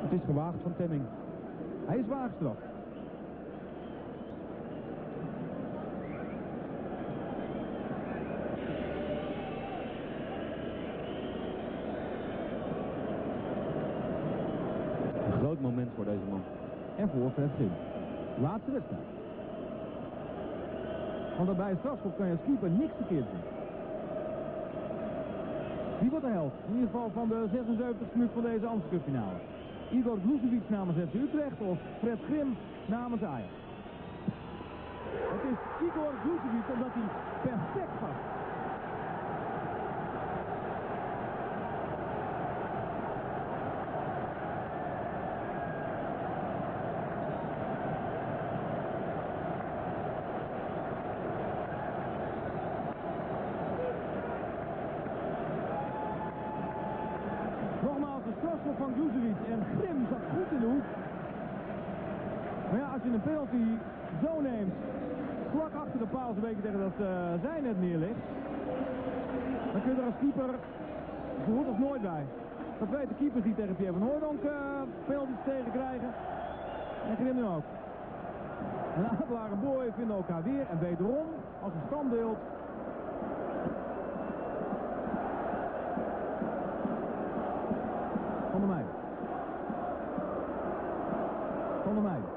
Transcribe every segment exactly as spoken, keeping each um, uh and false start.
Het is gewaagd van Temming. Hij is zwaar gestraft. Een groot moment voor deze man. En voor Fred Grim. Laatste wedstrijd. Want bij een strafschop kan je als keeper niks verkeerd doen. Wie wordt de held? In ieder geval van de zesenzeventigste minuut van deze Amstel Cup finale. Igor Glucevic namens F C Utrecht of Fred Grim namens Ajax. Het is Igor Glucevic omdat hij perfect vast. Nogmaals de strafschop van Glucevic en Grim zat goed in de hoek. Maar ja, als je een penalty zo neemt, vlak achter de paal, zo'n beetje tegen dat uh, zij net neerligt, dan kun je er als keeper zo goed als nooit bij. Dat weten keepers die tegen Pierre van Hooijdonk uh, penalties tegen krijgen. En Grim nu ook. En Adelaar en Boy vinden elkaar weer en wederom als een standbeeld. Van der Meijden. Van der Meijden.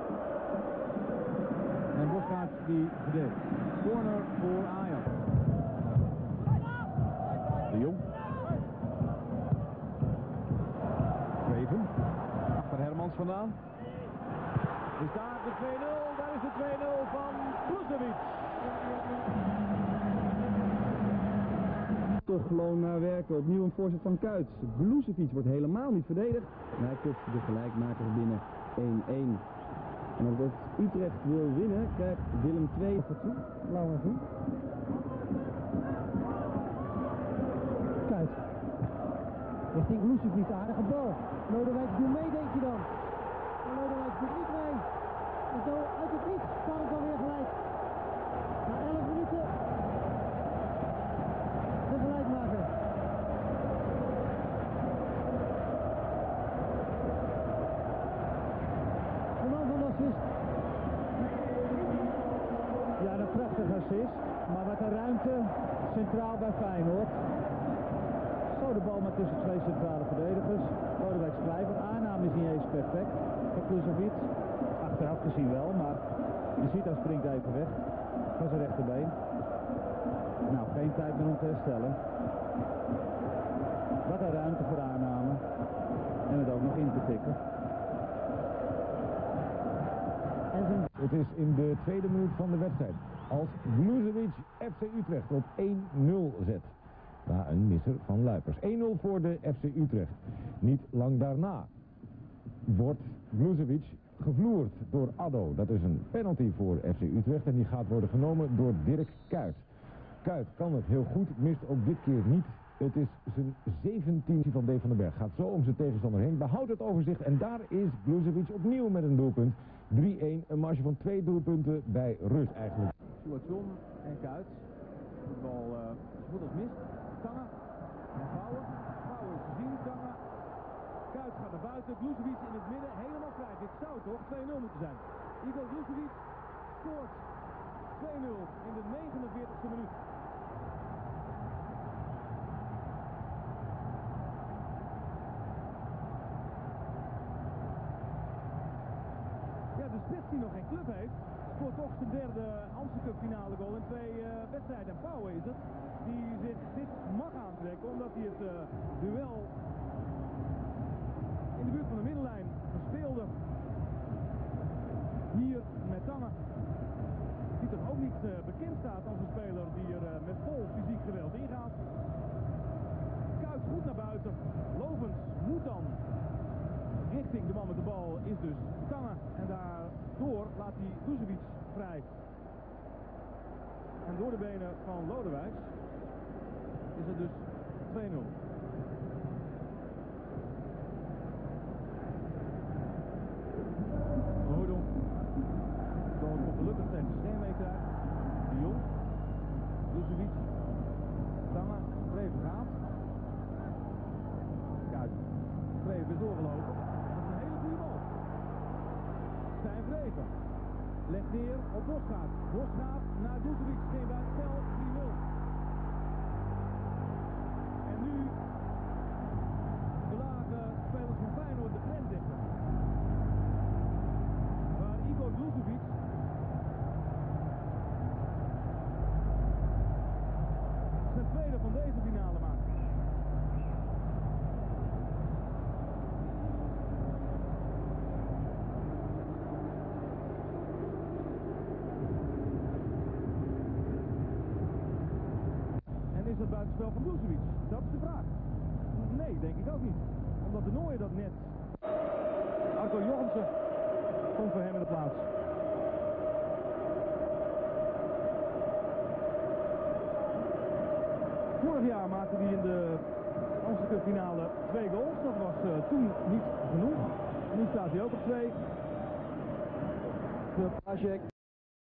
En Boskaert die verdedigt. Corner voor Ajax. De Jong. Zweven. Achter Hermans vandaan. Is daar de twee nul. Daar is de twee nul van Glucevic. Toch gewoon naar werken. Opnieuw een voorzet van Kuyt. Glucevic wordt helemaal niet verdedigd. En hij kopt de gelijkmaker binnen één-één. En omdat Utrecht wil winnen, krijgt Willem twee. Lauw en goed. Kuyt. Richting Glucevic, aardige bal. Lodewijk doet mee, denk je dan. En Lodewijk doet niet mee. En zo uit het niets staat het alweer gelijk. Na elf minuten. De gelijkmaker. De man van de assist. Ja, een prachtige assist. Maar met een ruimte centraal bij Feyenoord. Zo de bal maar tussen twee centrale verdedigers. Lodewijk Schrijver. Aanname is niet eens perfect. Van Glucevic. Achteraf gezien wel, maar je ziet hij springt even weg. Van zijn rechterbeen. Nou, geen tijd meer om te herstellen. Wat een ruimte voor aanname. En het ook nog in te tikken. En zijn... Het is in de tweede minuut van de wedstrijd. Als Glucevic F C Utrecht op één nul zet. Na een misser van Luipers. één nul voor de F C Utrecht. Niet lang daarna wordt Glucevic gevloerd door Addo. Dat is een penalty voor F C Utrecht en die gaat worden genomen door Dirk Kuyt. Kuyt kan het heel goed, mist ook dit keer niet. Het is zijn zeventiende van D. van den Berg. Gaat zo om zijn tegenstander heen, behoudt het overzicht en daar is Glucevic opnieuw met een doelpunt. drie-één, een marge van twee doelpunten bij rust eigenlijk. Suatson en Kuyt. De bal uh, goed als mist. Tange en Vouwen. Vouwen is gezien, Tange. Kuyt gaat naar buiten, Glucevic in het midden, helemaal vrij. Dit zou toch twee nul moeten zijn. Igor Glucevic scoort twee nul in de negenenveertigste minuut. Ja, de spits die nog geen club heeft, scoort toch zijn derde Amstel Cup finale goal in twee uh, wedstrijden. En Pauwen is het, die zich dit mag aantrekken, omdat hij het uh, duel in de buurt van de middenlijn verspeelde. Hier met Tange. Die toch ook niet uh, bekend staat als een speler die er uh, met vol fysiek geweld ingaat. Kuyt goed naar buiten. Lovens moet dan richting de man met de bal is dus Tange. En daardoor laat hij Glucevic vrij. En door de benen van Lodewijk is het dus twee nul. Hooijdonk. Dan gelukkig zijn de scherm mee krijgt. De Jong. Glucevic. Tange. Vreven gaat. Kuyt. Vreven is doorgelopen. zeven. Legt neer op Bosgaard. Bosgaard naar Gusevic. Geen buitenspel. drie nul. En nu belagen spelers van Feyenoord de grensrechter. Waar Igor Gusevic zijn tweede van deze finale maakt. En is dat buitenspel van Gusevic? Dat is de vraag. Nee, denk ik ook niet. Omdat de Nooijer dat net. Arco Jochemsen komt voor hem in de plaats. Vorig jaar maakte hij in de Amsterdam Cup finale twee goals. Dat was uh, toen niet genoeg. Nu staat hij ook op twee. De Pajek